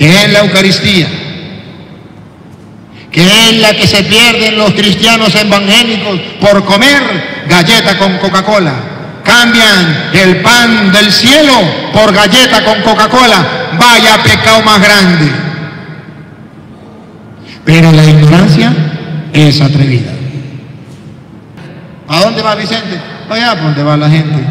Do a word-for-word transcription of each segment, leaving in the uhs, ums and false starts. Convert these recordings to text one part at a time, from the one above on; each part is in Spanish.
que es la Eucaristía, que es la que se pierden los cristianos evangélicos por comer galleta con Coca-Cola. Cambian el pan del cielo por galleta con Coca-Cola. Vaya pecado más grande. Pero la ignorancia es atrevida. ¿A dónde va Vicente? Allá por donde va la gente.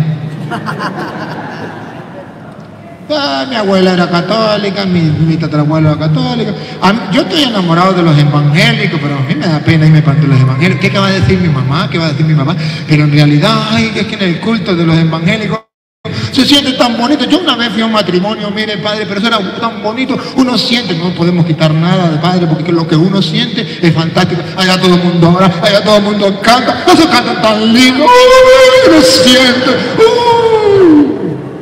Ah, mi abuela era católica, mi, mi tatarabuela era católica. A mí, yo estoy enamorado de los evangélicos, pero a mí me da pena irme para los evangélicos. ¿Qué, ¿Qué va a decir mi mamá? ¿Qué va a decir mi mamá? Pero en realidad, ay, es que en el culto de los evangélicos se siente tan bonito. Yo una vez fui a un matrimonio, mire, padre, pero eso era tan bonito. Uno siente, no podemos quitar nada de padre, porque lo que uno siente es fantástico. Allá todo el mundo ora, allá todo el mundo canta. No se canta tan lindo. Uy, uno siente. Uy.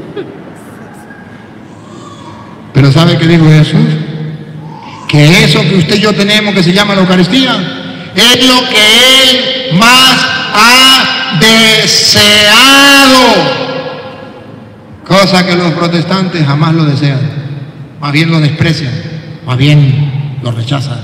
Pero ¿sabe qué dijo Jesús? Que eso que usted y yo tenemos, que se llama la Eucaristía, es lo que Él más ha deseado. Cosa que los protestantes jamás lo desean, más bien lo desprecian, más bien lo rechazan.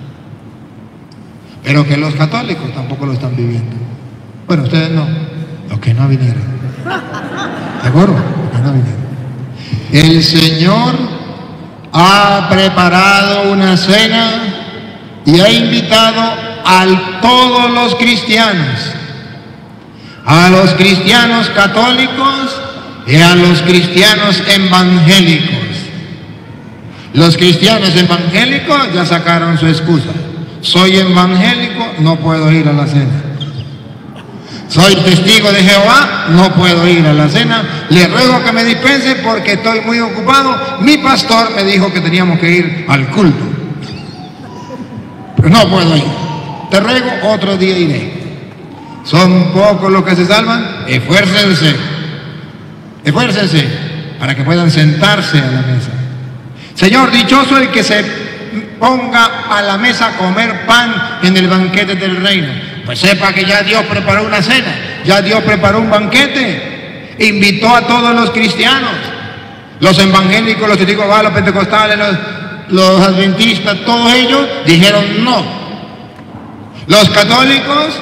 Pero que los católicos tampoco lo están viviendo. Bueno, ustedes no, los que no vinieron. ¿Seguro? Los que no vinieron. El Señor ha preparado una cena y ha invitado a todos los cristianos, a los cristianos católicos y a los cristianos evangélicos. Los cristianos evangélicos ya sacaron su excusa. Soy evangélico, no puedo ir a la cena. Soy testigo de Jehová, no puedo ir a la cena. Le ruego que me dispense porque estoy muy ocupado. Mi pastor me dijo que teníamos que ir al culto, pero no puedo ir. Te ruego, otro día iré. Son pocos los que se salvan. Esfuércense, esfuércense para que puedan sentarse a la mesa. Señor, dichoso el que se ponga a la mesa a comer pan en el banquete del reino. Pues sepa que ya Dios preparó una cena, ya Dios preparó un banquete, invitó a todos los cristianos, los evangélicos, los testigos de Jehová, los pentecostales, los, los adventistas, todos ellos dijeron no. Los católicos,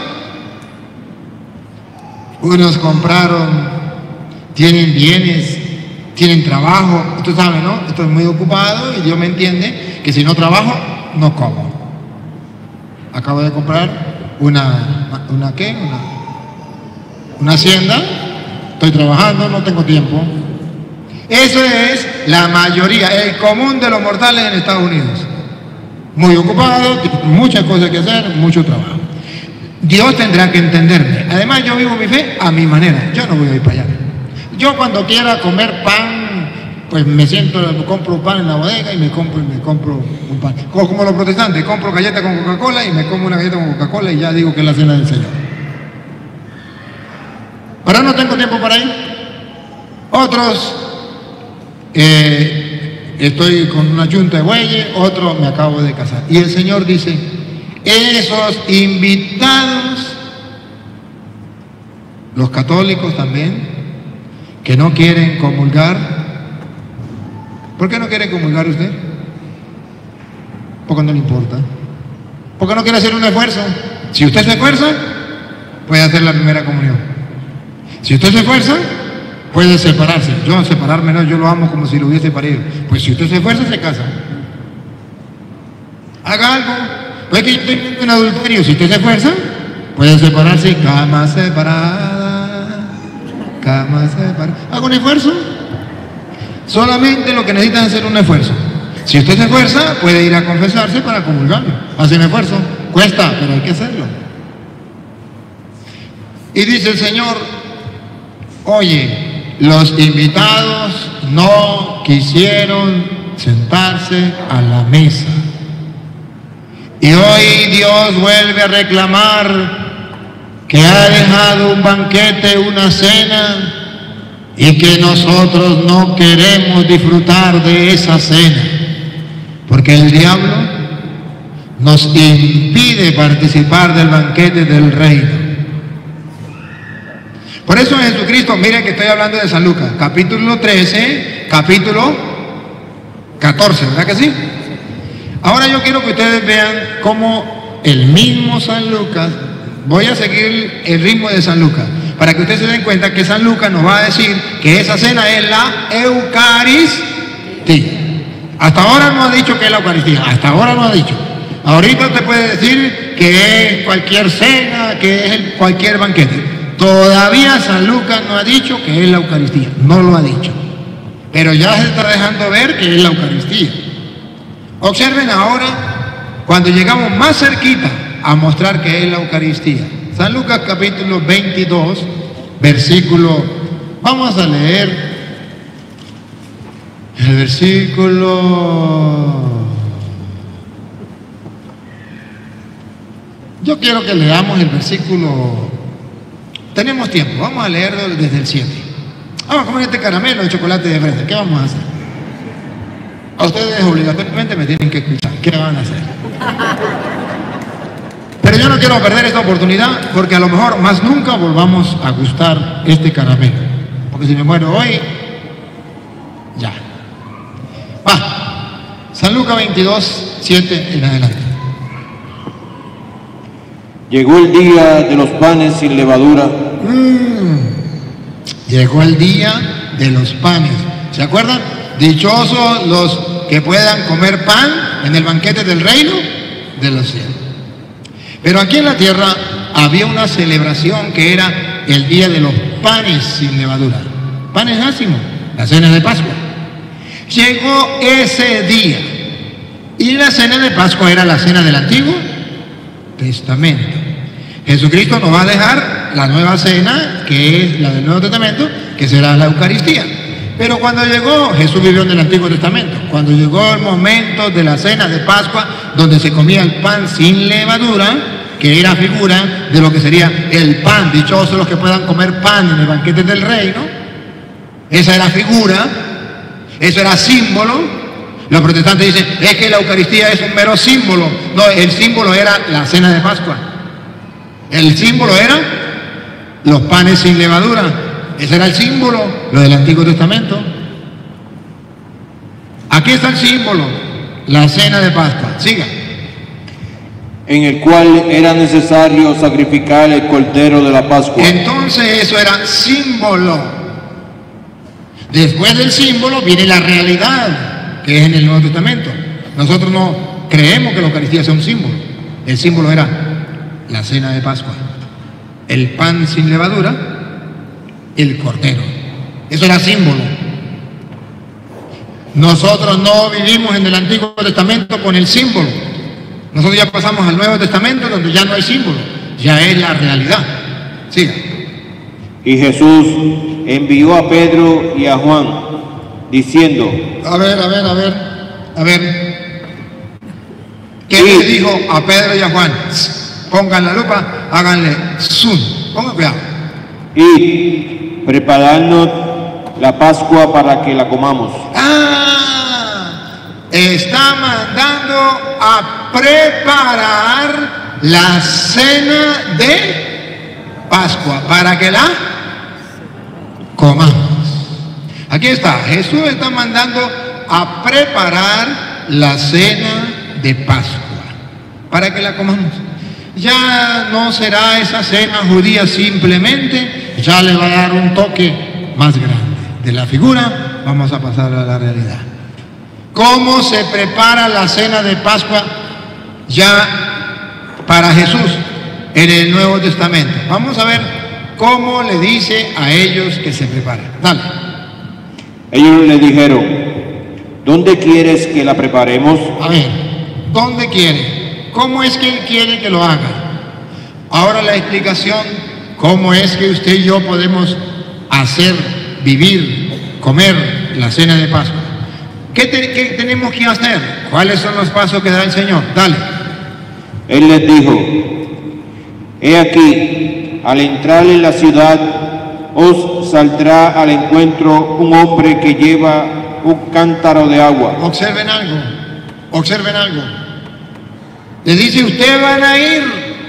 unos compraron, tienen bienes, tienen trabajo. Usted sabe, ¿no? Estoy muy ocupado y Dios me entiende que si no trabajo, no como. Acabo de comprar una, una ¿qué? Una, una hacienda. Estoy trabajando, no tengo tiempo. Eso es la mayoría, el común de los mortales en Estados Unidos. Muy ocupado, muchas cosas que hacer, mucho trabajo. Dios tendrá que entenderme. Además, yo vivo mi fe a mi manera. Yo no voy a ir para allá. Yo cuando quiera comer pan, pues me siento, compro pan en la bodega y me compro, y me compro un pan. Como, como los protestantes, compro galleta con Coca-Cola y me como una galleta con Coca-Cola y ya digo que es la cena del Señor. Ahora no tengo tiempo para ir. Otros, eh, estoy con una yunta de bueyes, otros me acabo de casar. Y el Señor dice, esos invitados, los católicos también, que no quieren comulgar. ¿Por qué no quiere comulgar usted? Porque no le importa. Porque no quiere hacer un esfuerzo. Si usted se esfuerza, puede hacer la primera comunión. Si usted se esfuerza, puede separarse. Yo separarme no, yo lo amo como si lo hubiese parido. Pues si usted se esfuerza, se casa. Haga algo. Pues que yo estoy en un adulterio. Si usted se esfuerza, puede separarse. Cama separada, cama separada. Haga un esfuerzo. Solamente lo que necesitan es hacer un esfuerzo. Si usted se esfuerza, puede ir a confesarse para comulgar. Hace un esfuerzo. Cuesta, pero hay que hacerlo. Y dice el Señor, oye, los invitados no quisieron sentarse a la mesa. Y hoy Dios vuelve a reclamar que ha dejado un banquete, una cena, y que nosotros no queremos disfrutar de esa cena, porque el diablo nos impide participar del banquete del reino. Por eso Jesucristo, miren que estoy hablando de San Lucas, capítulo trece, capítulo catorce, ¿verdad que sí? Ahora yo quiero que ustedes vean cómo el mismo San Lucas, voy a seguir el ritmo de San Lucas, para que ustedes se den cuenta que San Lucas nos va a decir que esa cena es la Eucaristía. Hasta ahora no ha dicho que es la Eucaristía, hasta ahora no ha dicho. Ahorita te puede decir que es cualquier cena, que es el, cualquier banquete. Todavía San Lucas no ha dicho que es la Eucaristía, no lo ha dicho. Pero ya se está dejando ver que es la Eucaristía. Observen ahora, cuando llegamos más cerquita a mostrar que es la Eucaristía. San Lucas capítulo veintidós, versículo, vamos a leer el versículo... Yo quiero que leamos el versículo, tenemos tiempo, vamos a leerlo desde el siete. Vamos a comer este caramelo de chocolate de fresa, ¿qué vamos a hacer? A ustedes obligatoriamente me tienen que escuchar, ¿qué van a hacer? Pero yo no quiero perder esta oportunidad porque a lo mejor más nunca volvamos a gustar este caramelo. Porque si me muero hoy, ya. Va, San Lucas veintidós, siete en adelante. Llegó el día de los panes sin levadura. Mm, llegó el día de los panes. ¿Se acuerdan? Dichosos los que puedan comer pan en el banquete del reino de los cielos. Pero aquí en la tierra había una celebración que era el día de los panes sin levadura. Panes ácimos, la cena de Pascua. Llegó ese día. Y la cena de Pascua era la cena del Antiguo Testamento. Jesucristo nos va a dejar la nueva cena, que es la del Nuevo Testamento, que será la Eucaristía. Pero cuando llegó, Jesús vivió en el Antiguo Testamento. Cuando llegó el momento de la cena de Pascua, donde se comía el pan sin levadura, que era figura de lo que sería el pan, dichosos los que puedan comer pan en el banquete del reino, esa era figura, eso era símbolo. Los protestantes dicen, es que la Eucaristía es un mero símbolo. No, el símbolo era la cena de Pascua. El símbolo era los panes sin levadura. Ese era el símbolo, lo del Antiguo Testamento. Aquí está el símbolo, la cena de Pascua. Siga. En el cual era necesario sacrificar el cordero de la Pascua. Entonces eso era símbolo. Después del símbolo viene la realidad, que es en el Nuevo Testamento. Nosotros no creemos que la Eucaristía sea un símbolo. El símbolo era la cena de Pascua, el pan sin levadura, el cordero. Eso era símbolo. Nosotros no vivimos en el Antiguo Testamento con el símbolo. Nosotros ya pasamos al Nuevo Testamento, donde ya no hay símbolo, ya es la realidad. Siga. Y Jesús envió a Pedro y a Juan, diciendo... A ver, a ver, a ver, a ver. ¿Qué sí. le dijo a Pedro y a Juan? Pongan la lupa, háganle zoom. Pongan cuidado. Y prepararnos la Pascua para que la comamos. Ah, está mandando a preparar la cena de Pascua para que la comamos. Aquí está, Jesús está mandando a preparar la cena de Pascua para que la comamos. Ya no será esa cena judía simplemente, ya le va a dar un toque más grande. De la figura vamos a pasar a la realidad. ¿Cómo se prepara la cena de Pascua ya para Jesús en el Nuevo Testamento? Vamos a ver cómo le dice a ellos que se preparen. Dale. Ellos le dijeron, ¿dónde quieres que la preparemos? A ver, ¿dónde quiere? ¿Cómo es que Él quiere que lo haga? Ahora la explicación, ¿cómo es que usted y yo podemos hacer, vivir, comer la cena de Pascua? ¿Qué, te, qué tenemos que hacer? ¿Cuáles son los pasos que da el Señor? Dale. Él les dijo, he aquí, al entrar en la ciudad, os saldrá al encuentro un hombre que lleva un cántaro de agua. Observen algo, observen algo. Le dice, ustedes van a ir.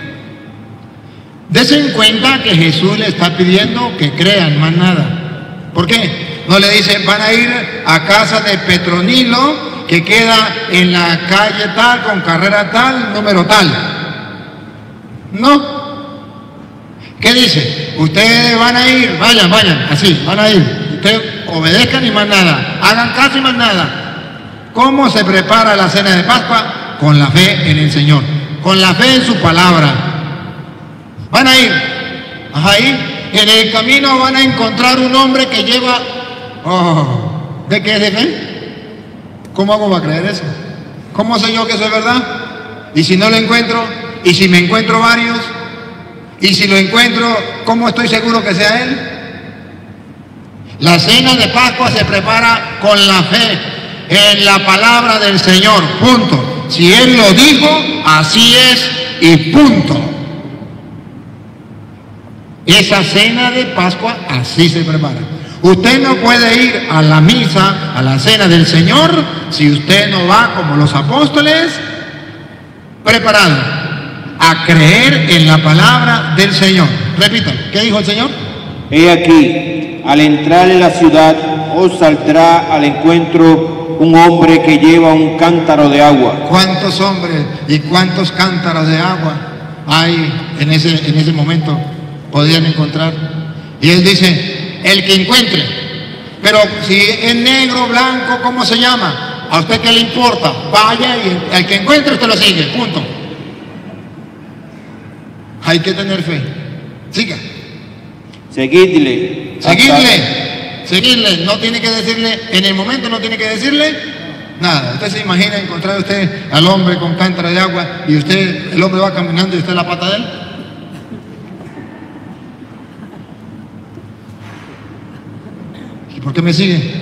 Dese en cuenta que Jesús le está pidiendo que crean, más nada. ¿Por qué? No le dice, van a ir a casa de Petronilo que queda en la calle tal, con carrera tal, número tal. No. ¿Qué dice? Ustedes van a ir, vayan, vayan, así, van a ir. Ustedes obedezcan y más nada, hagan caso y más nada. ¿Cómo se prepara la cena de Pascua? Con la fe en el Señor, con la fe en su palabra. Van a ir, ahí, en el camino van a encontrar un hombre que lleva, oh, ¿de qué es de fe? ¿Cómo hago para creer eso? ¿Cómo sé yo que eso es verdad? Y si no lo encuentro, y si me encuentro varios, y si lo encuentro, ¿cómo estoy seguro que sea él? La cena de Pascua se prepara con la fe en la palabra del Señor, punto. Si Él lo dijo, así es y punto. Esa cena de Pascua así se prepara. Usted no puede ir a la misa, a la cena del Señor, si usted no va como los apóstoles, preparado a creer en la palabra del Señor. Repítalo, ¿qué dijo el Señor? He aquí, al entrar en la ciudad, os saldrá al encuentro un hombre que lleva un cántaro de agua. ¿Cuántos hombres y cuántos cántaros de agua hay en ese, en ese momento? Podían encontrar. Y él dice, el que encuentre. Pero si es negro, blanco, ¿cómo se llama? ¿A usted qué le importa? Vaya y el que encuentre usted lo sigue, punto. Hay que tener fe. Siga. Seguidle. Seguidle. Seguirle, no tiene que decirle, en el momento no tiene que decirle nada. Usted se imagina encontrar usted al hombre con cántara de agua y usted, el hombre va caminando y usted la pata de él. ¿Y por qué me sigue?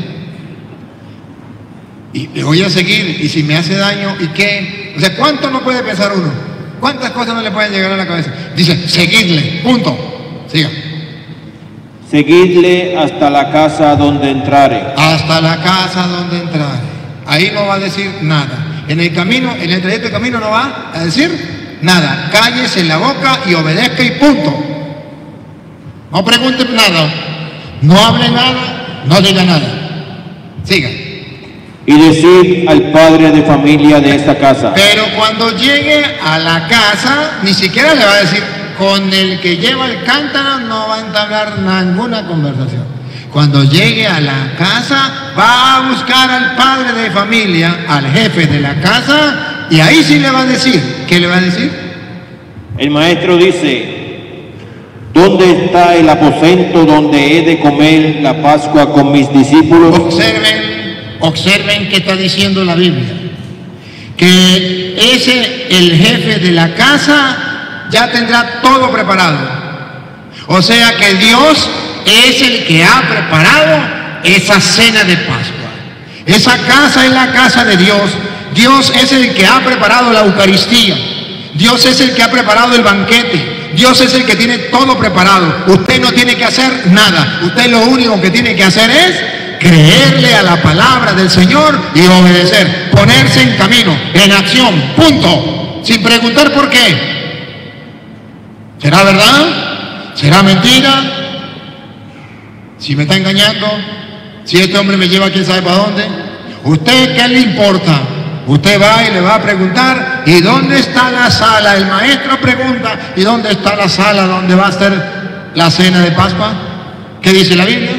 Y le voy a seguir, y si me hace daño, ¿y qué? O sea, ¿cuánto no puede pensar uno? ¿Cuántas cosas no le pueden llegar a la cabeza? Dice, seguidle, punto. Siga. Seguidle hasta la casa donde entrare. Hasta la casa donde entrare. Ahí no va a decir nada. En el camino, en el trayecto de camino no va a decir nada. Cállese en la boca y obedezca y punto. No pregunte nada. No hable nada. No diga nada. Siga. Y decir al padre de familia de esta casa. Pero cuando llegue a la casa, ni siquiera le va a decir, con el que lleva el cántaro no va a entablar ninguna conversación. Cuando llegue a la casa, va a buscar al padre de familia, al jefe de la casa, y ahí sí le va a decir. ¿Qué le va a decir? El maestro dice, ¿dónde está el aposento donde he de comer la Pascua con mis discípulos? Observen, observen qué está diciendo la Biblia. Que ese, el jefe de la casa, ya tendrá todo preparado. O sea que Dios es el que ha preparado esa cena de Pascua. Esa casa es la casa de Dios. Dios es el que ha preparado la Eucaristía. Dios es el que ha preparado el banquete. Dios es el que tiene todo preparado. Usted no tiene que hacer nada. Usted lo único que tiene que hacer es creerle a la palabra del Señor y obedecer. Ponerse en camino, en acción, punto. Sin preguntar por qué. ¿Será verdad? ¿Será mentira? Si me está engañando, si este hombre me lleva quién sabe para dónde, ¿usted qué le importa? Usted va y le va a preguntar, ¿y dónde está la sala? El maestro pregunta, ¿y dónde está la sala donde va a ser la cena de Pascua? ¿Qué dice la Biblia?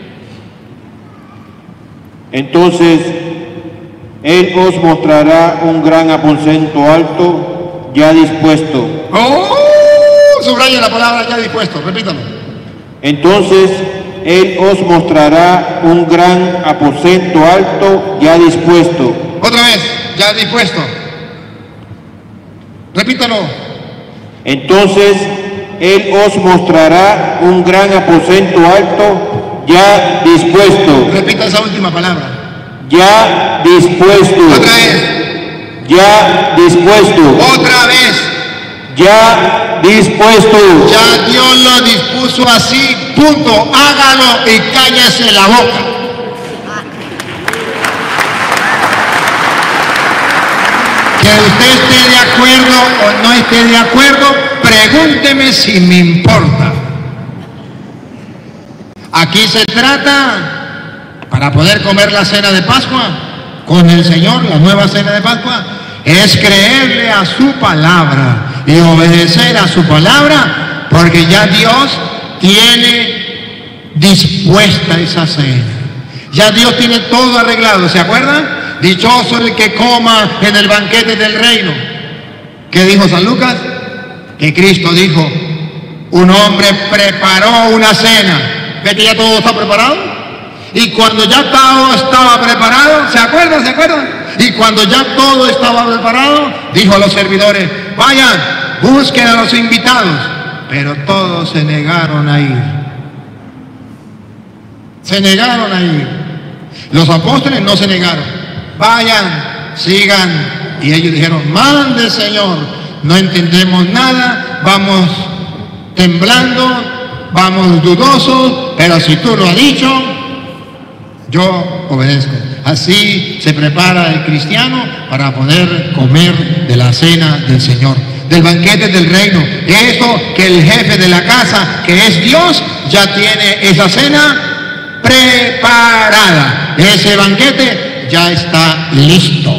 Entonces, Él os mostrará un gran aposento alto, ya dispuesto. ¡Oh! Subraya la palabra ya dispuesto, repítalo. Entonces Él os mostrará un gran aposento alto ya dispuesto. Otra vez, ya dispuesto. Repítalo. Entonces Él os mostrará un gran aposento alto ya dispuesto. Repita esa última palabra. Ya dispuesto. Otra vez. Ya dispuesto. Otra vez. Ya dispuesto. Ya Dios lo dispuso así, punto. Hágalo y cállese la boca. Que usted esté de acuerdo o no esté de acuerdo, pregúnteme si me importa. Aquí se trata, para poder comer la cena de Pascua, con el Señor, la nueva cena de Pascua, es creerle a su palabra y obedecer a su palabra, porque ya Dios tiene dispuesta esa cena. Ya Dios tiene todo arreglado, ¿se acuerdan? Dichoso el que coma en el banquete del reino. ¿Qué dijo San Lucas? Que Cristo dijo, un hombre preparó una cena. ¿Ve que ya todo está preparado? Y cuando ya todo estaba preparado, ¿se acuerdan? ¿Se acuerdan? Y cuando ya todo estaba preparado, dijo a los servidores, vayan, busquen a los invitados. Pero todos se negaron a ir. Se negaron a ir. Los apóstoles no se negaron. Vayan, sigan. Y ellos dijeron, mande Señor, no entendemos nada, vamos temblando, vamos dudosos, pero si tú lo has dicho, yo obedezco. Así se prepara el cristiano para poder comer de la cena del Señor, del banquete del reino. Eso que el jefe de la casa, que es Dios, ya tiene esa cena preparada. Ese banquete ya está listo.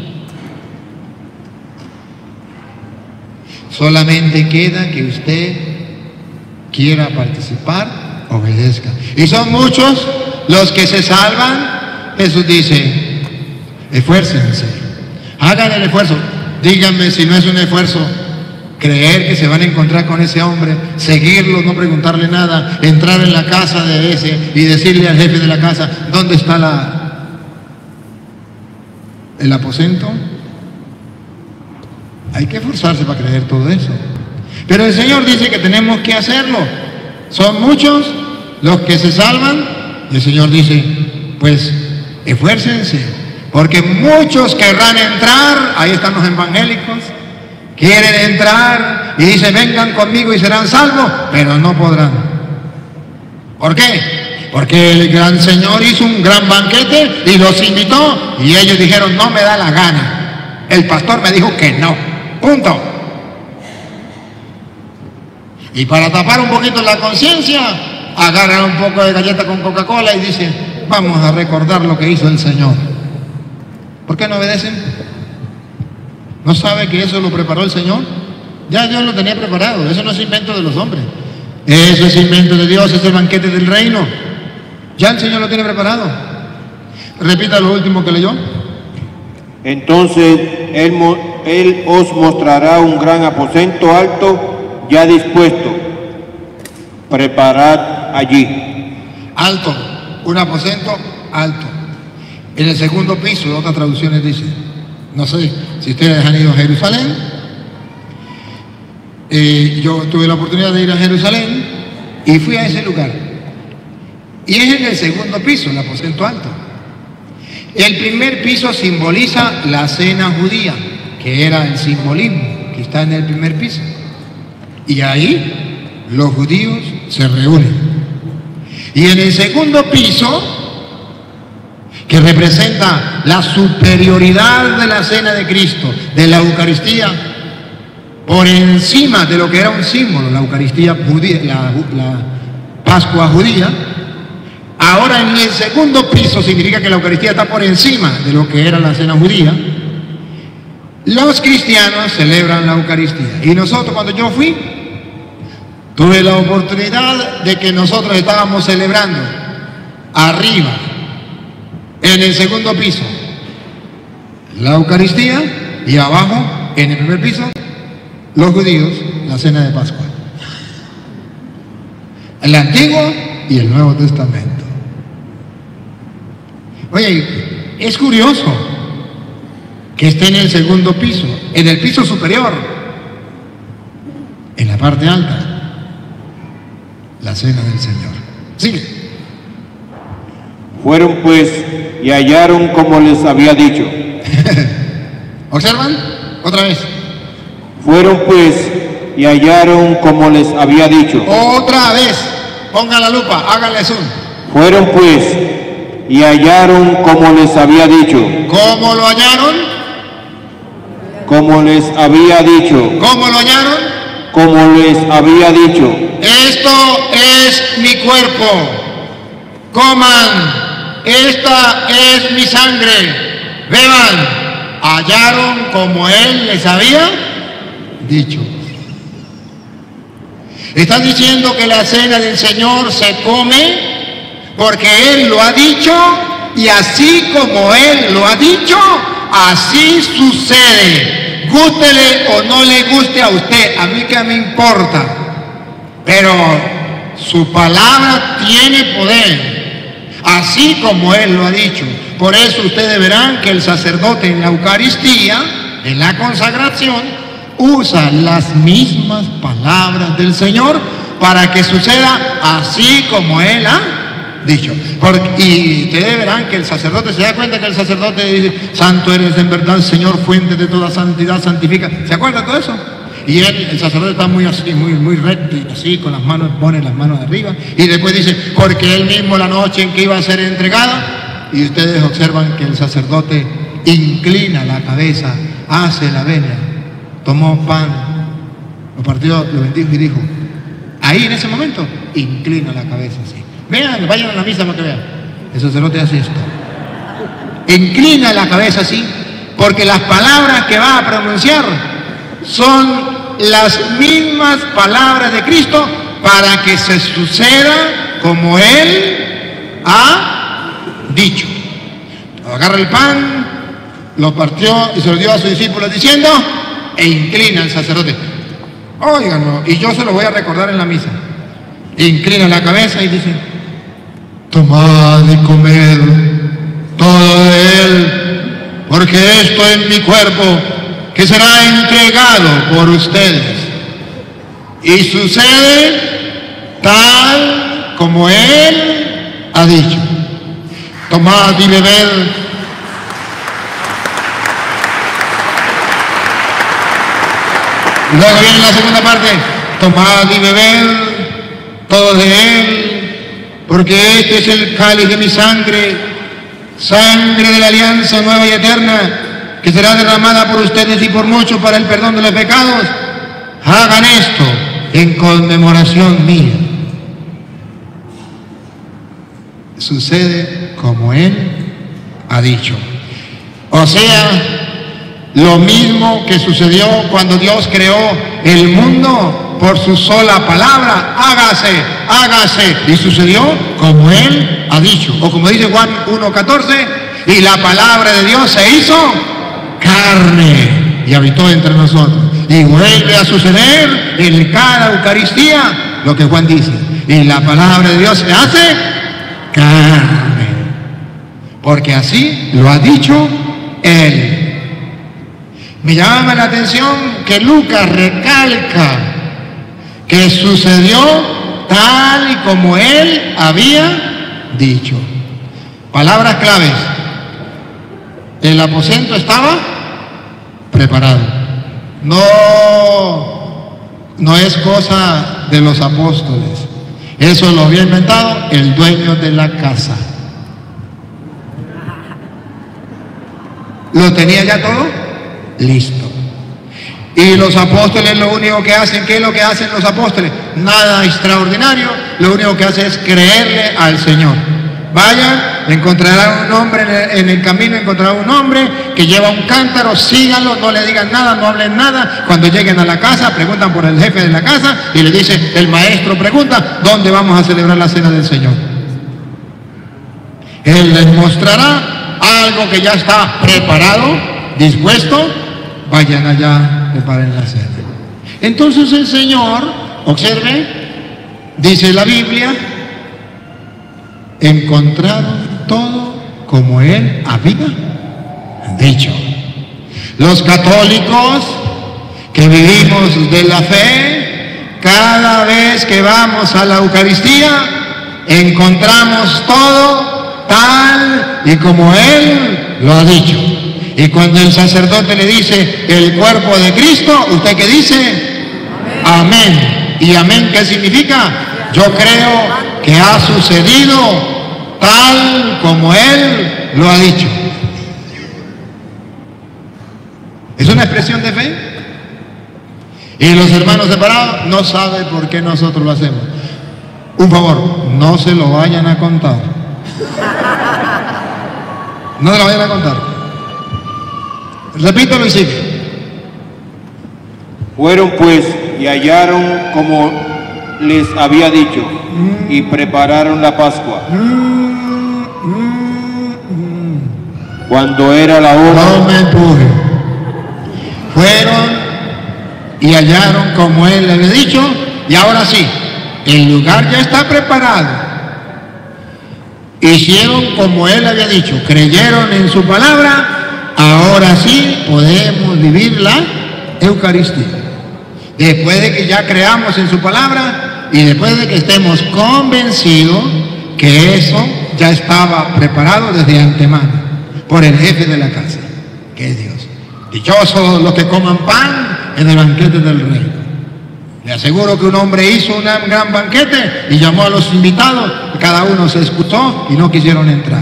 Solamente queda que usted quiera participar, obedezca. Y son muchos los que se salvan. Jesús dice, esfuércense, hagan el esfuerzo. Díganme si no es un esfuerzo creer que se van a encontrar con ese hombre, seguirlo, no preguntarle nada, entrar en la casa de ese y decirle al jefe de la casa, ¿dónde está la, el aposento? Hay que esforzarse para creer todo eso. Pero el Señor dice que tenemos que hacerlo. Son muchos los que se salvan y el Señor dice, pues esfuércense, porque muchos querrán entrar. Ahí están los evangélicos, quieren entrar y dicen, vengan conmigo y serán salvos, pero no podrán. ¿Por qué? Porque el gran Señor hizo un gran banquete y los invitó y ellos dijeron, no me da la gana, el pastor me dijo que no, punto. Y para tapar un poquito la conciencia, agarran un poco de galleta con Coca-Cola y dicen, vamos a recordar lo que hizo el Señor. ¿Por qué no obedecen? ¿No sabe que eso lo preparó el Señor? Ya Dios lo tenía preparado. Eso no es invento de los hombres. Eso es invento de Dios, es el banquete del reino. Ya el Señor lo tiene preparado. Repita lo último que leyó. Entonces él, él os mostrará un gran aposento alto ya dispuesto. Preparad allí. Alto, un aposento alto. En el segundo piso, otras traducciones dicen, no sé si ustedes han ido a Jerusalén, eh, yo tuve la oportunidad de ir a Jerusalén y fui a ese lugar. Y es en el segundo piso, el aposento alto. El primer piso simboliza la cena judía, que era el simbolismo que está en el primer piso. Y ahí los judíos se reúnen. Y en el segundo piso, que representa la superioridad de la cena de Cristo, de la Eucaristía, por encima de lo que era un símbolo, la Eucaristía judía, la, la Pascua judía, ahora en el segundo piso significa que la Eucaristía está por encima de lo que era la cena judía. Los cristianos celebran la Eucaristía. Y nosotros, cuando yo fui, tuve la oportunidad de que nosotros estábamos celebrando arriba, en el segundo piso, la Eucaristía, y abajo, en el primer piso, los judíos, la cena de Pascua. El Antiguo y el Nuevo Testamento. Oye, es curioso que esté en el segundo piso, en el piso superior, en la parte alta, la cena del Señor. Sigue. Fueron pues y hallaron como les había dicho. ¿Observan? Otra vez. Fueron pues y hallaron como les había dicho. Otra vez. Pongan la lupa, háganle zoom. Fueron pues y hallaron como les había dicho. ¿Cómo lo hallaron? Como les había dicho. ¿Cómo lo hallaron? Como les había dicho. Esto es mi cuerpo. Coman. Esta es mi sangre. beban, hallaron como Él les había dicho. Están diciendo que la cena del Señor se come porque Él lo ha dicho, y así como Él lo ha dicho, así sucede. Gústele o no le guste a usted, a mí que me importa, pero su palabra tiene poder, así como Él lo ha dicho. Por eso ustedes verán que el sacerdote en la Eucaristía, en la consagración, usa las mismas palabras del Señor para que suceda así como Él ha dicho. Porque, y ustedes verán que el sacerdote, se da cuenta que el sacerdote dice: santo eres en verdad, Señor, fuente de toda santidad, santifica. ¿Se acuerdan de todo eso? Y él, el sacerdote está muy así, muy, muy recto y así, con las manos, pone las manos arriba, y después dice: porque él mismo la noche en que iba a ser entregada. Y ustedes observan que el sacerdote inclina la cabeza, hace la venia, tomó pan, lo partió, lo bendijo y dijo. Ahí en ese momento inclina la cabeza así. Vean, vayan a la misa para que vean. El sacerdote hace esto. Inclina la cabeza así, porque las palabras que va a pronunciar son las mismas palabras de Cristo para que se suceda como Él ha dicho. Agarra el pan, lo partió y se lo dio a sus discípulos diciendo, e inclina el sacerdote. Óiganlo, y yo se lo voy a recordar en la misa. Inclina la cabeza y dice: tomad y comed todo de él, porque esto es mi cuerpo, que será entregado por ustedes. Y sucede tal como Él ha dicho. Tomad y bebed. Luego viene la segunda parte. Tomad y bebed todo de Él, porque este es el cáliz de mi sangre, sangre de la alianza nueva y eterna, que será derramada por ustedes y por muchos para el perdón de los pecados. Hagan esto en conmemoración mía. Sucede como Él ha dicho. O sea, lo mismo que sucedió cuando Dios creó el mundo por su sola palabra: hágase, hágase. Y sucedió como Él ha dicho. O como dice Juan uno catorce, y la palabra de Dios se hizo carne y habitó entre nosotros. Y vuelve a suceder en cada Eucaristía lo que Juan dice: y la palabra de Dios se hace carne, porque así lo ha dicho Él. Me llama la atención que Lucas recalca que sucedió tal y como Él había dicho. Palabras claves: el aposento estaba preparado. No, no es cosa de los apóstoles. Eso lo había inventado el dueño de la casa. Lo tenía ya todo listo. Y los apóstoles lo único que hacen, ¿qué es lo que hacen los apóstoles? Nada extraordinario, lo único que hacen es creerle al Señor. Vayan, encontrarán un hombre en el, en el camino, encontrarán un hombre que lleva un cántaro, síganlo, no le digan nada, no hablen nada. Cuando lleguen a la casa, preguntan por el jefe de la casa y le dice, el maestro pregunta, ¿dónde vamos a celebrar la cena del Señor? Él les mostrará algo que ya está preparado, dispuesto. Vayan allá, preparen la cena. Entonces el Señor, observe, dice la Biblia, encontraron todo como Él había dicho. Los católicos que vivimos de la fe, cada vez que vamos a la Eucaristía, encontramos todo tal y como Él lo ha dicho. Y cuando el sacerdote le dice el cuerpo de Cristo, ¿usted qué dice? Amén. Amén. ¿Y amén qué significa? Yo creo que ha sucedido tal como Él lo ha dicho. ¿Es una expresión de fe? Y los hermanos separados no saben por qué nosotros lo hacemos. Un favor, no se lo vayan a contar. No se lo vayan a contar. Repítalo y sigue. Fueron pues y hallaron como les había dicho mm. y prepararon la Pascua. Mm, mm, mm. Cuando era la hora... No me empuje. Fueron y hallaron como él le había dicho, y ahora sí, el lugar ya está preparado. Hicieron como él había dicho, creyeron en su palabra, ahora sí podemos vivir la Eucaristía. Después de que ya creamos en su palabra y después de que estemos convencidos que eso ya estaba preparado desde antemano por el jefe de la casa, que es Dios. Dichosos los que coman pan en el banquete del reino. Le aseguro que un hombre hizo un gran banquete y llamó a los invitados, y cada uno se escutó y no quisieron entrar.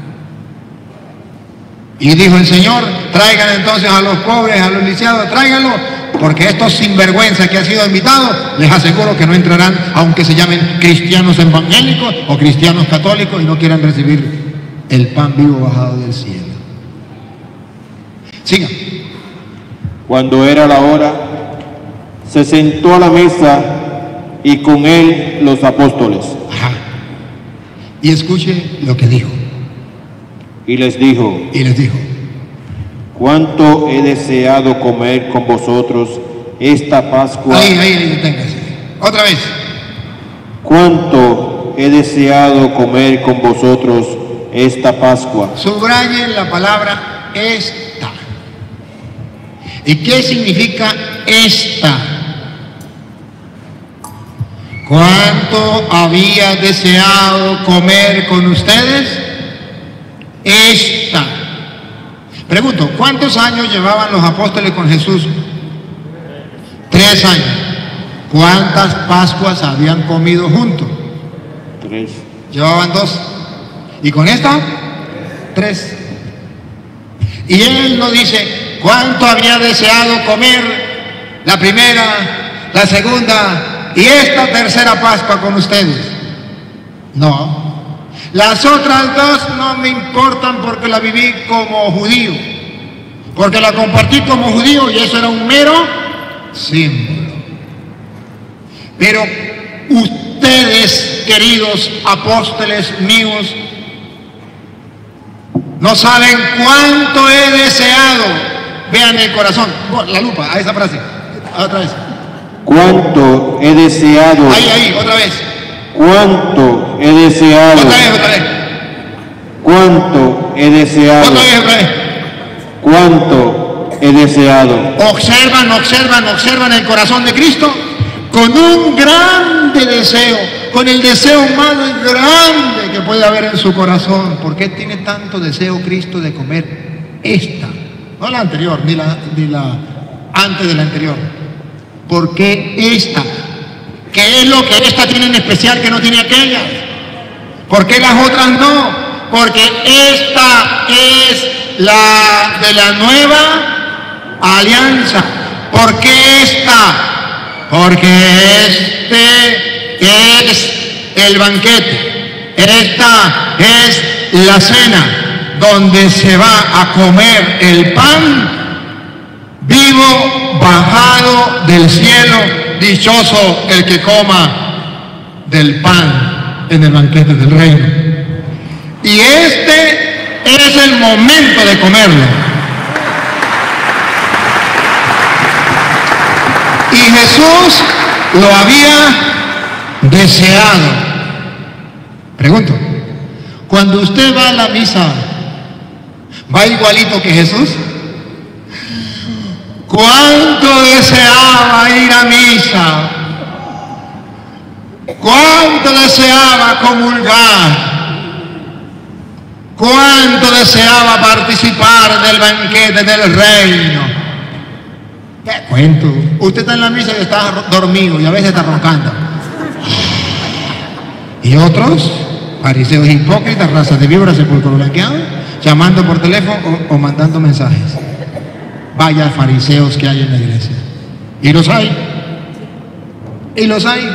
Y dijo el Señor, traigan entonces a los pobres, a los lisiados, tráiganlos, porque estos sinvergüenzas que han sido invitados, les aseguro que no entrarán, aunque se llamen cristianos evangélicos o cristianos católicos y no quieran recibir el pan vivo bajado del cielo. Siga. Cuando era la hora, se sentó a la mesa y con él los apóstoles. Ajá. Y escuche lo que dijo. Y les dijo. Y les dijo. Cuánto he deseado comer con vosotros esta Pascua. Ahí, ahí, deténgase. Otra vez. Cuánto he deseado comer con vosotros esta Pascua. Subrayen la palabra esta. ¿Y qué significa esta? ¿Cuánto había deseado comer con ustedes? Esta. Pregunto, ¿cuántos años llevaban los apóstoles con Jesús? Tres años. ¿Cuántas Pascuas habían comido juntos? Tres. Llevaban dos. ¿Y con esta? Tres. Y él no dice cuánto había deseado comer la primera, la segunda y esta tercera Pascua con ustedes. No. Las otras dos no me importan porque la viví como judío, porque la compartí como judío y eso era un mero símbolo. Pero ustedes, queridos apóstoles míos, no saben cuánto he deseado. Vean el corazón, la lupa, a esa frase, otra vez. Cuánto he deseado. Ahí, ahí, otra vez. Cuánto he deseado. Otra vez, otra vez. Cuánto he deseado. Otra vez, otra vez. Cuánto he deseado. Observan, observan, observan el corazón de Cristo con un grande deseo, con el deseo más grande que puede haber en su corazón. ¿Por qué tiene tanto deseo Cristo de comer esta? No la anterior, ni la, ni la antes de la anterior. ¿Por qué esta? ¿Qué es lo que esta tiene en especial que no tiene aquella? ¿Por qué las otras no? Porque esta es la de la nueva alianza. ¿Por qué esta? Porque este es el banquete. Esta es la cena donde se va a comer el pan vivo bajado del cielo. Dichoso el que coma del pan en el banquete del reino. Y este es el momento de comerlo. Y Jesús lo había deseado. Pregunto, cuando usted va a la misa, ¿va igualito que Jesús? ¿Cuánto deseaba ir a misa? ¿Cuánto deseaba comulgar? ¿Cuánto deseaba participar del banquete del reino? ¿Qué cuento? Usted está en la misa y está dormido y a veces está roncando. Y otros, fariseos hipócritas, razas de víboras, sepulcro blanqueado, llamando por teléfono o, o mandando mensajes. Vaya fariseos que hay en la iglesia. Y los hay. Y los hay.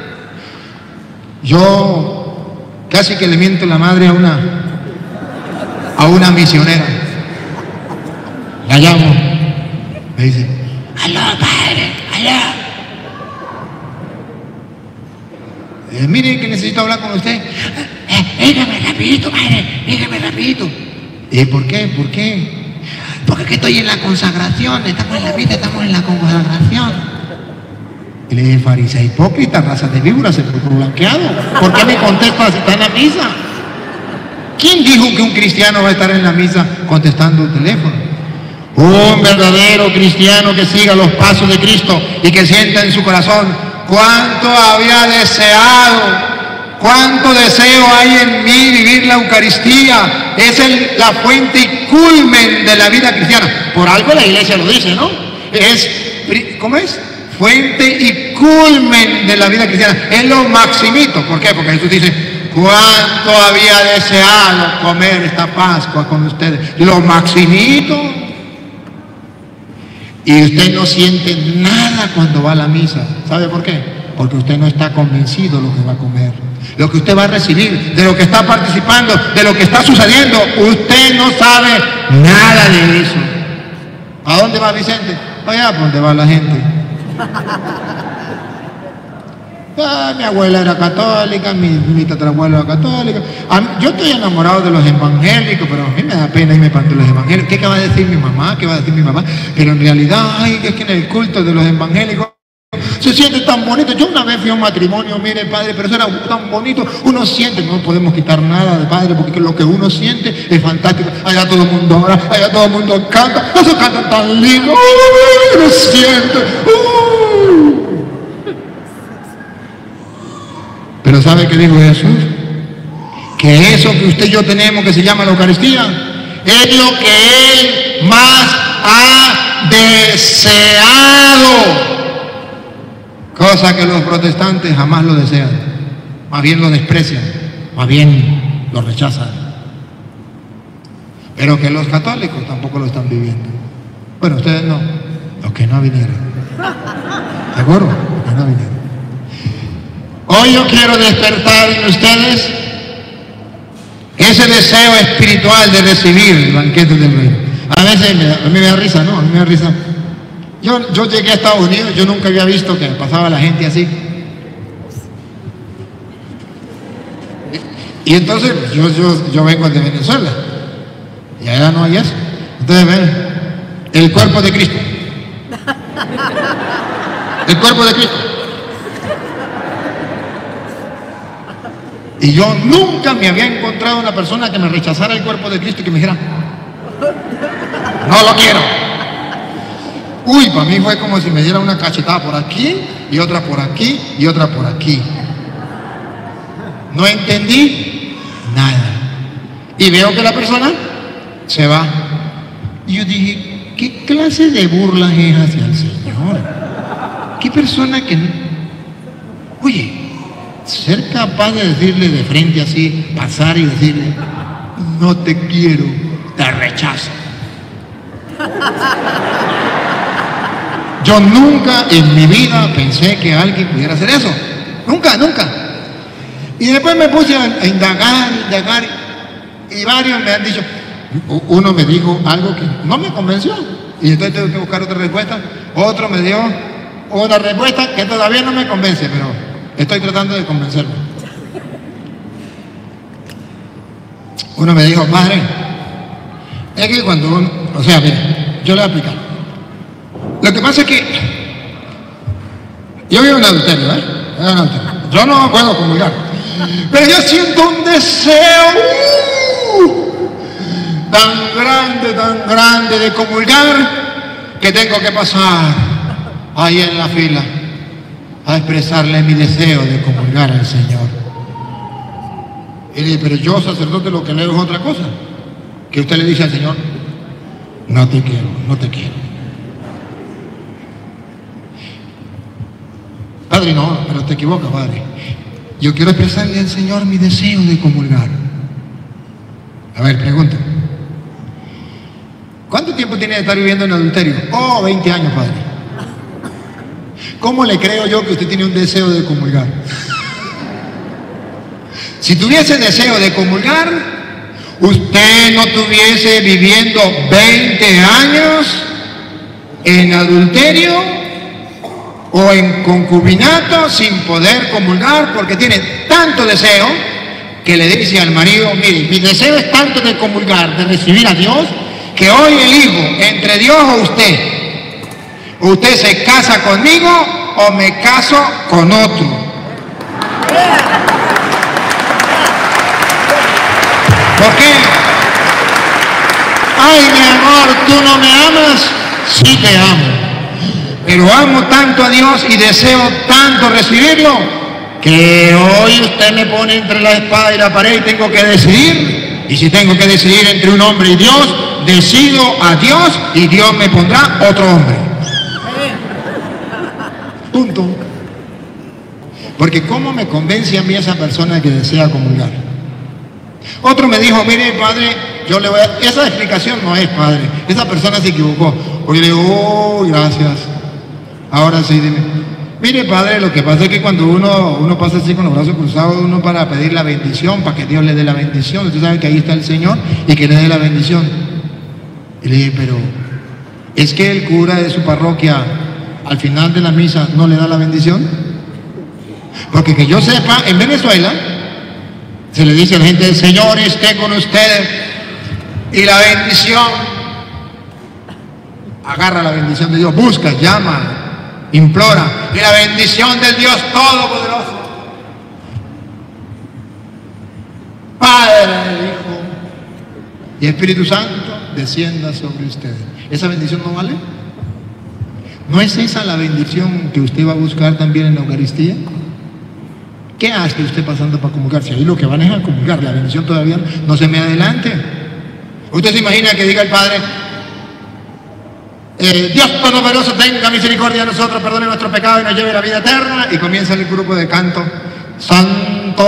Yo casi que le miento la madre a una, a una misionera. La llamo. Me dice, aló, padre, aló. Eh, mire que necesito hablar con usted. Eh, dígame rapidito, padre, dígame rapidito. ¿Y por qué? ¿Por qué? Porque aquí estoy en la consagración, estamos en la misa, estamos en la consagración. Y le dije, farisea hipócrita, raza de víboras, se fue blanqueado. ¿Por qué me contesta si está en la misa? ¿Quién dijo que un cristiano va a estar en la misa contestando el teléfono? Un verdadero cristiano que siga los pasos de Cristo y que sienta en su corazón cuánto había deseado. ¿Cuánto deseo hay en mí vivir la Eucaristía? Es el, la fuente y culmen de la vida cristiana. Por algo la iglesia lo dice, ¿no? Es, ¿cómo es? Fuente y culmen de la vida cristiana. Es lo maximito. ¿Por qué? Porque Jesús dice, ¿cuánto había deseado comer esta Pascua con ustedes? Lo maximito. Y usted no siente nada cuando va a la misa. ¿Sabe por qué? Porque usted no está convencido de lo que va a comer, lo que usted va a recibir, de lo que está participando, de lo que está sucediendo. Usted no sabe nada de eso. ¿A dónde va Vicente? Allá por donde va la gente. Ah, mi abuela era católica, mi, mi tatarabuela era católica. A mí, yo estoy enamorado de los evangélicos, pero a mí me da pena irme para los evangélicos. ¿Qué, ¿Qué va a decir mi mamá? ¿Qué va a decir mi mamá? Pero en realidad, ay, es que en el culto de los evangélicos se siente tan bonito. Yo una vez fui a un matrimonio, mire, padre, pero eso era tan bonito. Uno siente, no podemos quitar nada de padre, porque lo que uno siente es fantástico. Allá todo el mundo ora, allá todo el mundo canta. Eso canta tan lindo. Uy, uno siente. Uy. Pero ¿sabe qué dijo Jesús? Que eso que usted y yo tenemos, que se llama la Eucaristía, es lo que Él más ha deseado. Cosa que los protestantes jamás lo desean, más bien lo desprecian, más bien lo rechazan. Pero que los católicos tampoco lo están viviendo. Bueno, ustedes no, los que no vinieron. ¿De acuerdo? Los que no vinieron. Hoy yo quiero despertar en ustedes ese deseo espiritual de recibir el banquete del reino. A veces me da, a mí me da risa, ¿no? A mí me da risa. Yo, yo llegué a Estados Unidos, yo nunca había visto que pasaba la gente así. Y, y entonces, yo, yo, yo vengo de Venezuela, y allá no hay eso. Entonces ven, el cuerpo de Cristo. El cuerpo de Cristo. Y yo nunca me había encontrado una persona que me rechazara el cuerpo de Cristo y que me dijera, no lo quiero. Uy, para mí fue como si me diera una cachetada por aquí, y otra por aquí, y otra por aquí. No entendí nada. Y veo que la persona se va. Y yo dije, ¿qué clase de burla es hacia el Señor? ¿Qué persona que no? Oye, ser capaz de decirle de frente así, pasar y decirle, no te quiero, te rechazo. Yo nunca en mi vida pensé que alguien pudiera hacer eso. Nunca, nunca. Y después me puse a indagar, indagar, y varios me han dicho, uno me dijo algo que no me convenció, y entonces tengo que buscar otra respuesta. Otro me dio una respuesta que todavía no me convence, pero estoy tratando de convencerme. Uno me dijo, padre, es que cuando uno, o sea, mire, yo le voy a explicar. Lo que pasa es que yo vivo en adulterio, ¿eh? En adulterio. Yo no puedo comulgar, pero yo siento un deseo uh, tan grande, tan grande de comulgar, que tengo que pasar ahí en la fila a expresarle mi deseo de comulgar al Señor. Y le dije, pero yo, sacerdote, lo que leo es otra cosa, que usted le dice al Señor, no te quiero, no te quiero. Padre, no, pero te equivocas, padre. Yo quiero expresarle al Señor mi deseo de comulgar. A ver, pregunta. ¿Cuánto tiempo tiene de estar viviendo en adulterio? Oh, veinte años, padre. ¿Cómo le creo yo que usted tiene un deseo de comulgar? Si tuviese deseo de comulgar, usted no estuviese viviendo veinte años en adulterio o en concubinato sin poder comulgar porque tiene tanto deseo que le dice al marido, mire, mi deseo es tanto de comulgar, de recibir a Dios, que hoy elijo entre Dios o usted. Usted se casa conmigo o me caso con otro. ¿Por qué? Ay, mi amor, tú no me amas, sí te amo. Pero amo tanto a Dios y deseo tanto recibirlo que hoy usted me pone entre la espada y la pared y tengo que decidir. Y si tengo que decidir entre un hombre y Dios, decido a Dios y Dios me pondrá otro hombre. Punto. Porque ¿cómo me convence a mí esa persona que desea comulgar? Otro me dijo, mire padre, yo le voy a... Esa explicación no es, padre. Esa persona se equivocó. Porque le digo, oh, gracias. Ahora sí, dime. Mire padre, lo que pasa es que cuando uno, uno pasa así con los brazos cruzados, uno para pedir la bendición, para que Dios le dé la bendición. Usted sabe que ahí está el Señor y que le dé la bendición. Y le dije, pero ¿es que el cura de su parroquia al final de la misa no le da la bendición? Porque que yo sepa, en Venezuela se le dice a la gente, el Señor esté con ustedes y la bendición, agarra la bendición de Dios, busca, llama, implora, y la bendición del Dios Todopoderoso, Padre, Hijo y Espíritu Santo, descienda sobre ustedes. ¿Esa bendición no vale? ¿No es esa la bendición que usted va a buscar también en la Eucaristía? ¿Qué hace usted pasando para comulgar? Si ahí lo que van es a comulgar, la bendición todavía no se me adelante. Usted se imagina que diga el Padre, eh, Dios Todopoderoso tenga misericordia de nosotros, perdone nuestros pecados y nos lleve a la vida eterna, y comienza el grupo de canto, Santo,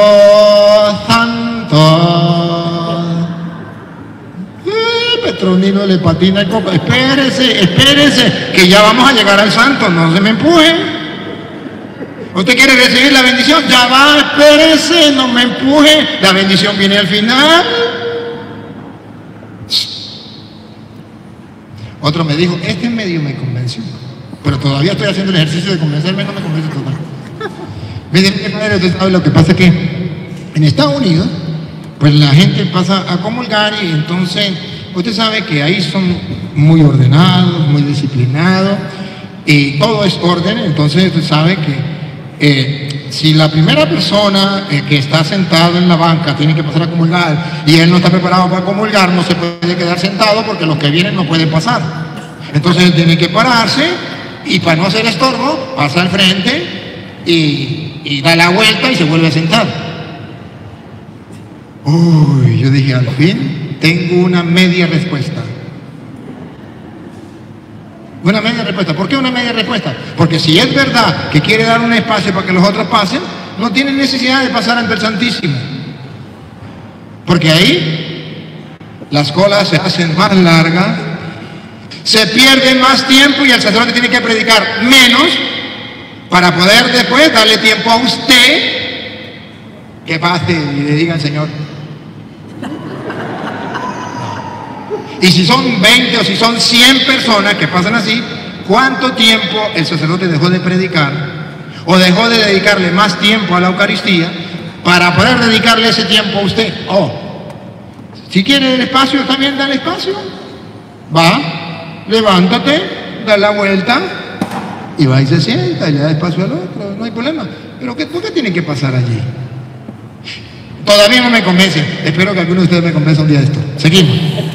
Santo. Eh, Petronilo le patina el coco. Espérese, espérese, que ya vamos a llegar al santo, no se me empuje. ¿Usted quiere recibir la bendición? Ya va, espérese, no me empuje. La bendición viene al final. Otro me dijo, este medio me convenció, pero todavía estoy haciendo el ejercicio de convencerme, no me convence total. Miren, usted sabe lo que pasa, que en Estados Unidos, pues la gente pasa a comulgar y entonces, usted sabe que ahí son muy ordenados, muy disciplinados, y todo es orden. Entonces usted sabe que Eh, si la primera persona eh, que está sentado en la banca tiene que pasar a comulgar y él no está preparado para comulgar, no se puede quedar sentado porque los que vienen no pueden pasar. Entonces él tiene que pararse y, para no hacer estorbo, pasa al frente y, y da la vuelta y se vuelve a sentar. Uy, yo dije, al fin tengo una media respuesta. Una media respuesta. ¿Por qué una media respuesta? Porque si es verdad que quiere dar un espacio para que los otros pasen, no tiene necesidad de pasar ante el Santísimo. Porque ahí las colas se hacen más largas, se pierde más tiempo y el sacerdote tiene que predicar menos para poder después darle tiempo a usted que pase y le diga al Señor. Y si son veinte o si son cien personas que pasan así, ¿cuánto tiempo el sacerdote dejó de predicar o dejó de dedicarle más tiempo a la Eucaristía para poder dedicarle ese tiempo a usted? Oh, si quiere el espacio, también da el espacio. Va, levántate, da la vuelta y va y se sienta y le da espacio al otro, no hay problema. Pero ¿qué, ¿por qué tiene que pasar allí? Todavía no me convence. Espero que alguno de ustedes me convenza un día de esto. Seguimos.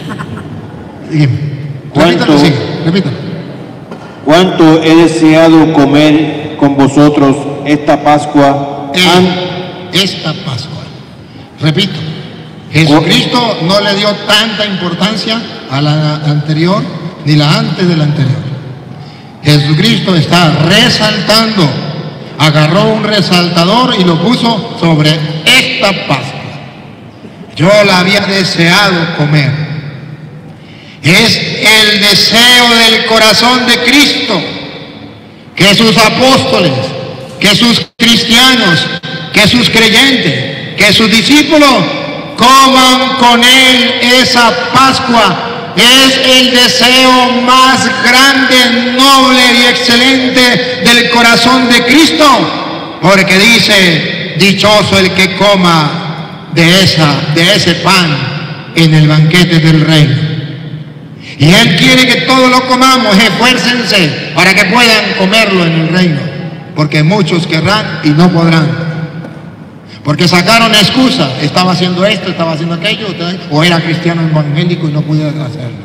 ¿Cuánto, sí, repítalo. ¿Cuánto he deseado comer con vosotros esta Pascua? Eh, esta Pascua. Repito, Jesucristo no le dio tanta importancia a la anterior ni la antes de la anterior. Jesucristo está resaltando, agarró un resaltador y lo puso sobre esta Pascua. Yo la había deseado comer. Es el deseo del corazón de Cristo que sus apóstoles, que sus cristianos, que sus creyentes, que sus discípulos coman con él esa Pascua. Es el deseo más grande, noble y excelente del corazón de Cristo, porque dice, dichoso el que coma de, esa, de ese pan en el banquete del reino. Y Él quiere que todos lo comamos. Esfuércense para que puedan comerlo en el reino, porque muchos querrán y no podrán, porque sacaron excusa, estaba haciendo esto, estaba haciendo aquello, o era cristiano evangélico y no pude hacerlo.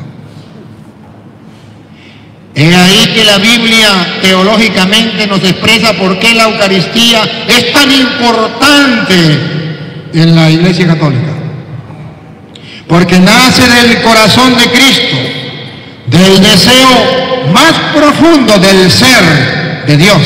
Es ahí que la Biblia teológicamente nos expresa por qué la Eucaristía es tan importante en la Iglesia Católica. Porque nace del corazón de Cristo, del deseo más profundo del ser de Dios.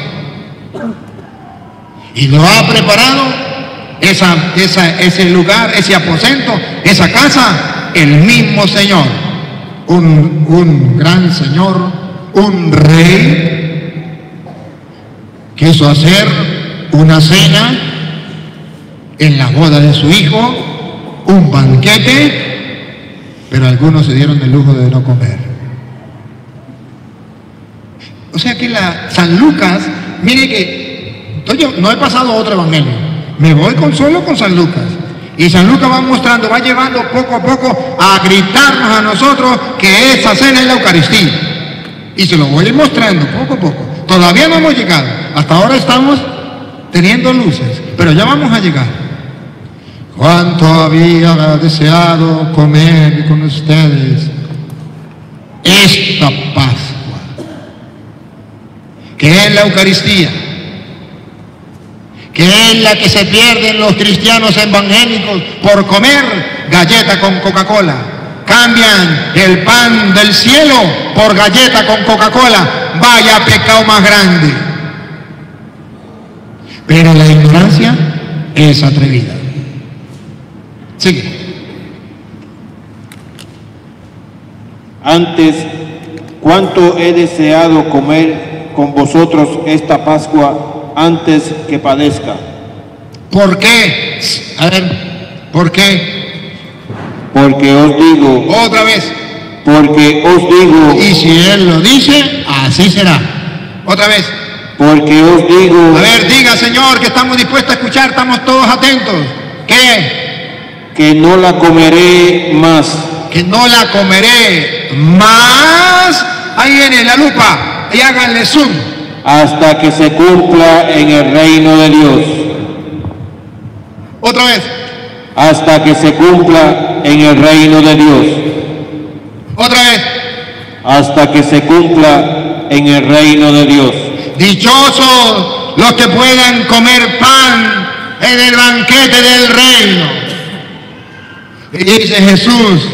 Y lo ha preparado esa, esa, ese lugar, ese aposento, esa casa, el mismo Señor. Un, un gran Señor, un rey, quiso hacer una cena en la boda de su hijo, un banquete, pero algunos se dieron el lujo de no comer. O sea que la San Lucas, mire que yo no he pasado a otro evangelio, me voy con solo con San Lucas. Y San Lucas va mostrando, va llevando poco a poco a gritarnos a nosotros que esa cena es la Eucaristía. Y se lo voy a ir mostrando poco a poco. Todavía no hemos llegado. Hasta ahora estamos teniendo luces, pero ya vamos a llegar. Cuánto había deseado comer con ustedes esta Pascua, que es la Eucaristía, que es la que se pierden los cristianos evangélicos por comer galleta con Coca-Cola. Cambian el pan del cielo por galleta con Coca-Cola. Vaya pecado más grande. Pero la ignorancia es atrevida. Sigue. Antes, cuánto he deseado comer con vosotros esta Pascua antes que padezca. ¿Por qué? A ver, ¿por qué? Porque os digo. Otra vez. Porque os digo. Y si Él lo dice, así será. Otra vez. Porque os digo. A ver, diga, Señor, que estamos dispuestos a escuchar, estamos todos atentos. ¿Qué? Que no la comeré más. Que no la comeré más. Ahí viene la lupa y háganle zoom. Hasta que se cumpla en el reino de Dios. Otra vez. Hasta que se cumpla en el reino de Dios. Otra vez. Hasta que se cumpla en el reino de Dios. Dichosos los que puedan comer pan en el banquete del reino. Y dice Jesús,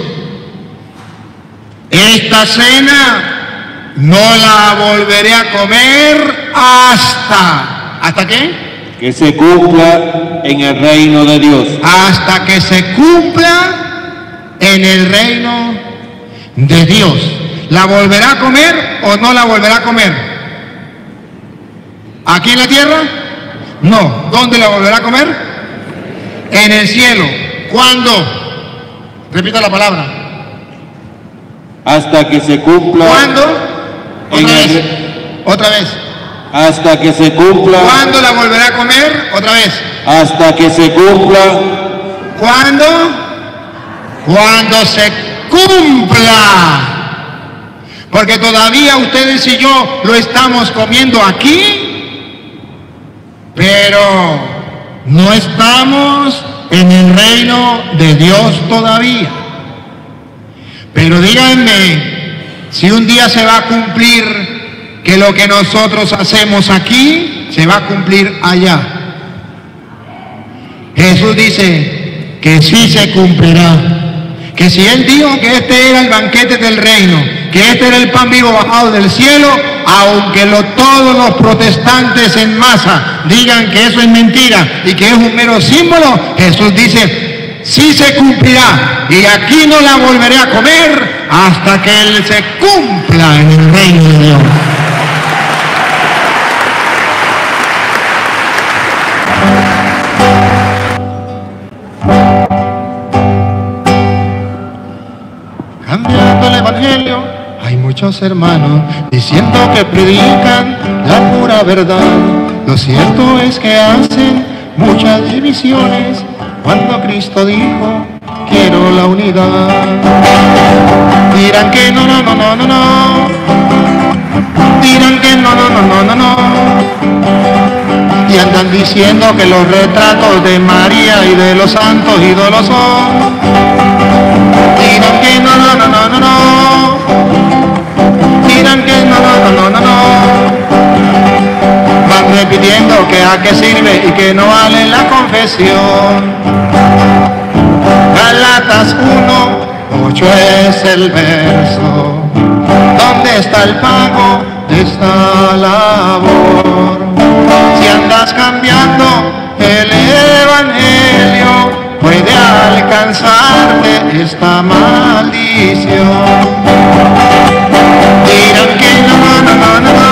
esta cena no la volveré a comer hasta, ¿hasta qué? Que se cumpla en el reino de Dios. Hasta que se cumpla en el reino de Dios. ¿La volverá a comer o no la volverá a comer? ¿Aquí en la tierra? No. ¿Dónde la volverá a comer? En el cielo. ¿Cuándo? Repita la palabra. Hasta que se cumpla. ¿Cuándo? Otra vez. El... Otra vez. Hasta que se cumpla. ¿Cuándo la volverá a comer? Otra vez. Hasta que se cumpla. ¿Cuándo? Cuando se cumpla. Porque todavía ustedes y yo lo estamos comiendo aquí, pero no estamos en el reino de Dios todavía. Pero díganme, si un día se va a cumplir que lo que nosotros hacemos aquí, se va a cumplir allá. Jesús dice que sí se cumplirá. Que si Él dijo que este era el banquete del reino, que este era el pan vivo bajado del cielo, aunque lo, todos los protestantes en masa digan que eso es mentira y que es un mero símbolo, Jesús dice, sí se cumplirá, y aquí no la volveré a comer hasta que Él se cumpla en el reino de Dios. los hermanos, diciendo que predican la pura verdad. Lo cierto es que hacen muchas divisiones, cuando Cristo dijo, quiero la unidad. Dirán que no, no, no, no, no, no. Dirán que no, no, no, no, no, no. Y andan diciendo que los retratos de María y de los santos ídolos son. Dirán que no, no, no, no, no, no. Dirán que no, no, no, no, no, no. Van repitiendo que a qué sirve y que no vale la confesión. Gálatas uno, ocho es el verso. ¿Dónde está el pago de esta labor? Si andas cambiando el evangelio, puede alcanzarte esta maldición. Dirán que no, no, no, no, no.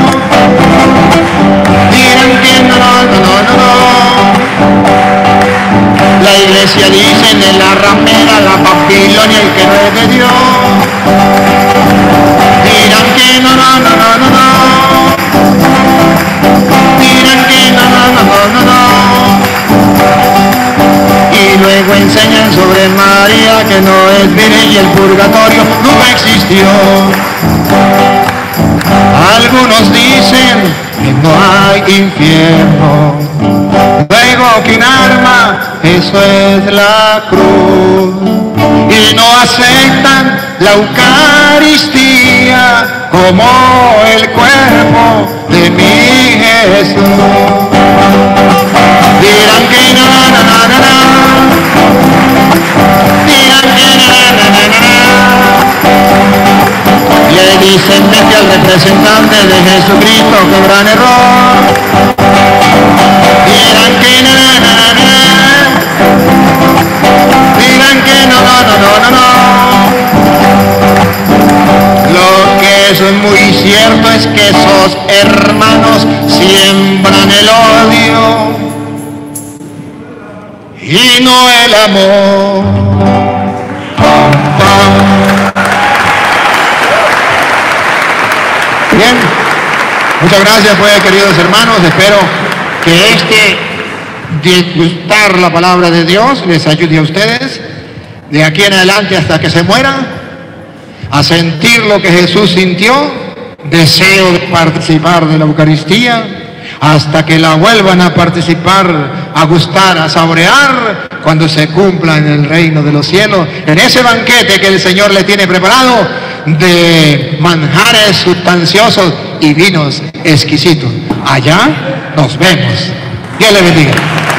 Dirán que no, no, no, no, no. La iglesia dice en la ramera, la Babilonia, el que no es de Dios. Dirán que no, no, no, no, no, no. Dirán que no, no, no, no, no, no. Y luego enseñan sobre María que no es virgen y el purgatorio nunca existió. Algunos dicen que no hay infierno. Luego que un arma, eso es la cruz. Y no aceptan la Eucaristía como el cuerpo de mi Jesús. Dirán que no, no, no, no, no. Dirán que no, no, no, no, no. Le dicen vete al representante de Jesucristo, qué gran error. Dirán que no, no, no, no. Dirán que no, no, no, no, no, no. Lo que es muy cierto es que esos hermanos siembran el odio y no el amor. Pam, pam. Bien, muchas gracias pues, queridos hermanos. Espero que este disgustar la palabra de Dios les ayude a ustedes de aquí en adelante hasta que se mueran a sentir lo que Jesús sintió, deseo de participar de la Eucaristía, hasta que la vuelvan a participar, a gustar, a saborear cuando se cumpla en el reino de los cielos, en ese banquete que el Señor le tiene preparado de manjares sustanciosos y vinos exquisitos. Allá nos vemos. Dios le bendiga.